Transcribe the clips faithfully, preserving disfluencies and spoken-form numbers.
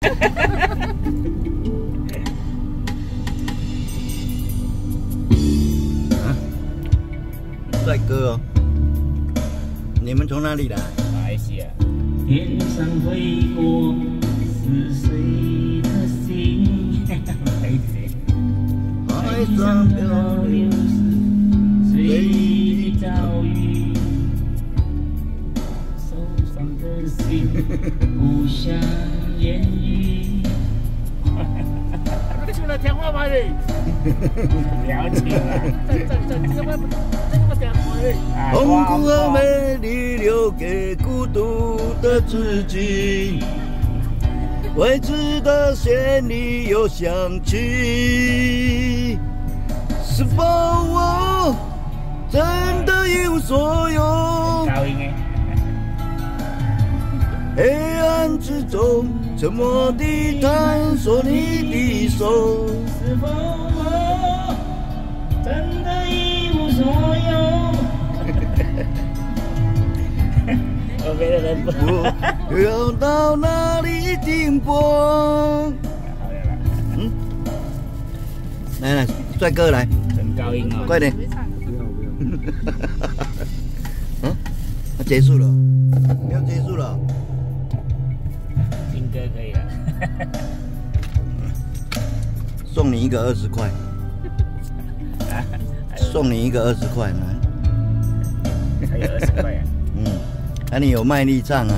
帅哥哦，你们从哪里来？ 马来西亚。 天上飞过似水的星，海上漂流是随意的遭遇，受伤的心不想言语。 你出来听话吗你？了解了，这这这这么这么讲话嘞？ 痛苦和美丽留给孤独的自己，未知的线里有香气。是否我真的一无所有？ 高音黑暗之中，沉默地探索你的手。 是否我真的一无所有？ 我别的人不。 我要到哪里停泊？嗯，来来，帅哥来， 很高音哦。 快点。 不要不要。 嗯，那结束了，要结束了。 听歌可以了。 送你一个二十块，送你一个二十块嘛。 还有二十块啊。 嗯，那、啊、你有卖力唱啊？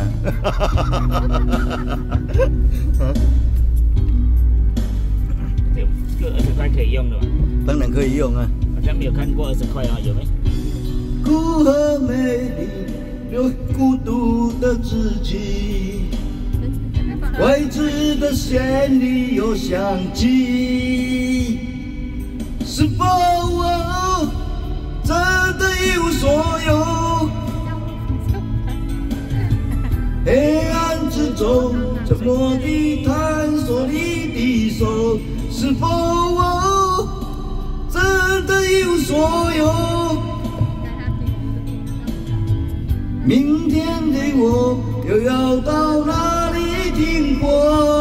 这这二十块可以用的吗？ 当然可以用啊。 好像没有看过二十块啊，有没？ 孤和美丽，有孤独的自己，未知的线里有香气。是否我真的一无所有？黑暗之中，沉默地探索你的手。是否我真的一无所有？明天的我又要到哪里停泊？